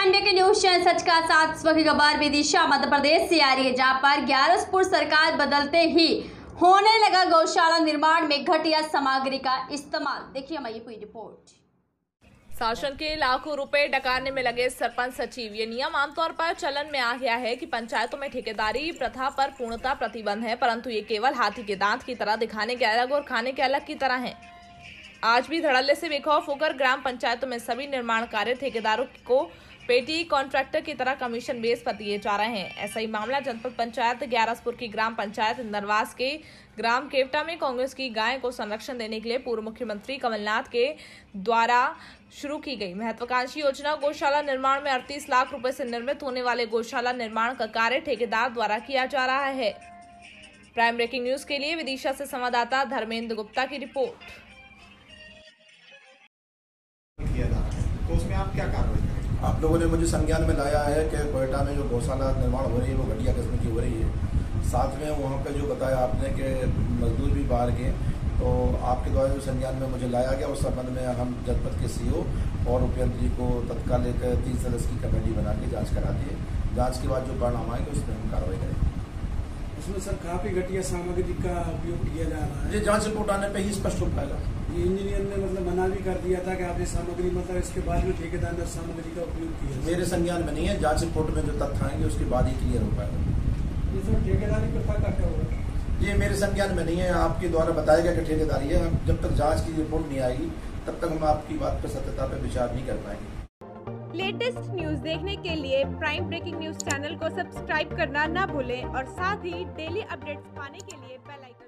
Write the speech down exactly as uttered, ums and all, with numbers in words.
Prime के news channel सच का साथ की खबर विदिशा मध्य प्रदेश से आ रही है, जहां पर ग्यारसपुर सरकार बदलते ही होने लगा गौशाला निर्माण में घटिया सामग्री का इस्तेमाल। देखिए हमारी पूरी रिपोर्ट। शासन के लाखों रुपए डकारने में लगे सरपंच सचिव। ये नियम आमतौर पर चलन में आ गया है कि पंचायतों में ठेकेदारी प्रथा पर पूर्णतः प्रतिबंध है, परंतु ये केवल हाथी के दांत की तरह दिखाने के अलग और खाने के अलग की तरह है। आज भी धड़ल्ले से बेखौफ होकर ग्राम पंचायतों में सभी निर्माण कार्य ठेकेदारों को पेटी कॉन्ट्रैक्टर की तरह कमीशन बेस पर दिए जा रहे हैं। ऐसा ही मामला जनपद पंचायत ग्यारसपुर की ग्राम पंचायत इंदरवास के ग्राम केवटा में कांग्रेस की गाय को संरक्षण देने के लिए पूर्व मुख्यमंत्री कमलनाथ के द्वारा शुरू की गई महत्वाकांक्षी योजना गौशाला निर्माण में अड़तीस लाख रुपए से निर्मित होने वाले गौशाला निर्माण का कार्य ठेकेदार द्वारा किया जा रहा है। प्राइम ब्रेकिंग न्यूज के लिए विदिशा से संवाददाता धर्मेंद्र गुप्ता की रिपोर्ट। तो उसमें आप क्या कार्रवाई करेंगे? आप लोगों ने मुझे संज्ञान में लाया है कि कोयटा में जो गौशाला निर्माण हो रही है वो घटिया किस्म की हो रही है। साथ में वहाँ पे जो बताया आपने कि मजदूर भी बाहर गए, तो आपके द्वारा जो संज्ञान में मुझे लाया गया उस संबंध में हम जनपद के सीओ और उपायुक्त जी को तत्काल एक तीन सदस्य की कमेटी बना के जाँच करा दिए। जाँच के बाद जो परिणाम आएंगे उसमें हम कार्रवाई करेंगे। उसमें सर काफी घटिया सामग्री का उपयोग किया जा रहा है। ये जाँच रिपोर्ट आने पर ही स्पष्ट हो पाएगा। ये इंजीनियर ने मतलब मना भी कर दिया था कि आप ये सामग्री मतलब इसके बाद में ठेकेदार ने सामग्री का उपयोग किया। मेरे संज्ञान में नहीं है, जांच रिपोर्ट में जो तथ्य आएंगे उसके बाद ही क्लियर हो पाएगा। ये सब ठेकेदारी प्रथा का क्या होगा? ये मेरे संज्ञान में नहीं है, आपके द्वारा बताया गया कि ठेकेदारी है। जब तक जांच की रिपोर्ट नहीं आएगी तब तक हम आपकी बात पर सत्यता पर विचार नहीं कर पाएंगे। लेटेस्ट न्यूज देखने के लिए प्राइम ब्रेकिंग न्यूज चैनल को सब्सक्राइब करना ना भूलें और साथ ही डेली अपडेट्स पाने के लिए बेल आइकन